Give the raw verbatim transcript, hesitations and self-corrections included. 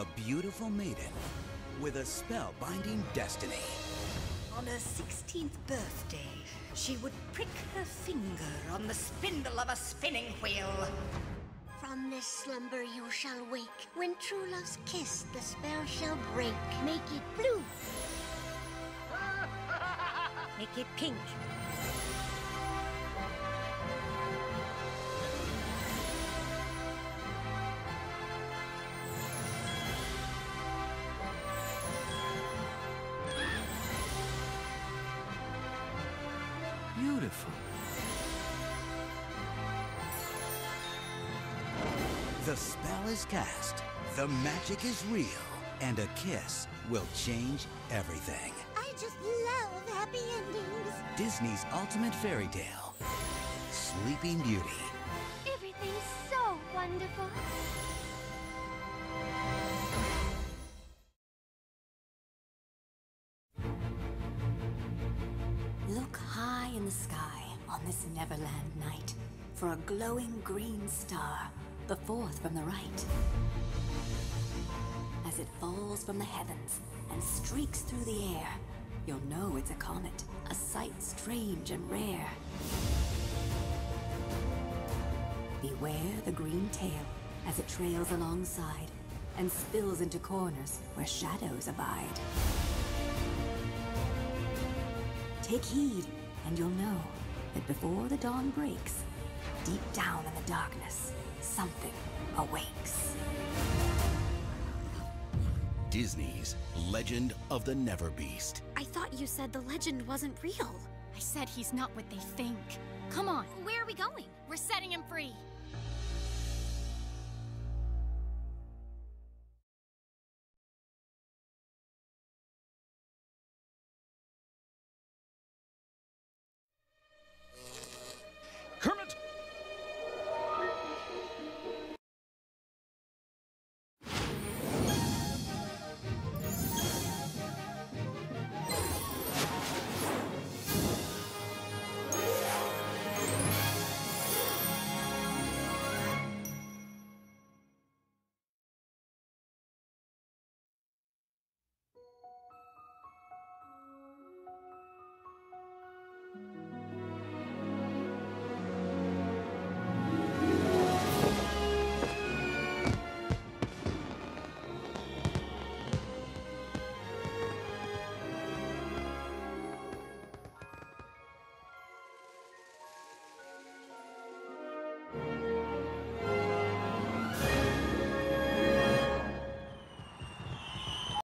a beautiful maiden with a spellbinding destiny. On her sixteenth birthday, she would prick her finger on the spindle of a spinning wheel. From this slumber you shall wake. When true love's kiss the spell shall break. Make it blue. Make it pink. Beautiful. The spell is cast, the magic is real, and a kiss will change everything. I just love happy endings. Disney's ultimate fairy tale, Sleeping Beauty. Everything's so wonderful. Look high in the sky on this Neverland night for a glowing green star, the fourth from the right. As it falls from the heavens and streaks through the air, you'll know it's a comet, a sight strange and rare. Beware the green tail as it trails alongside and spills into corners where shadows abide. Take heed, and you'll know that before the dawn breaks, deep down in the darkness, something awakes. Disney's Legend of the Never Beast. I thought you said the legend wasn't real. I said he's not what they think. Come on. Where are we going? We're setting him free.